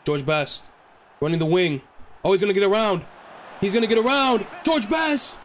George Best running the wing. Oh, he's gonna get around. He's gonna get around. George Best.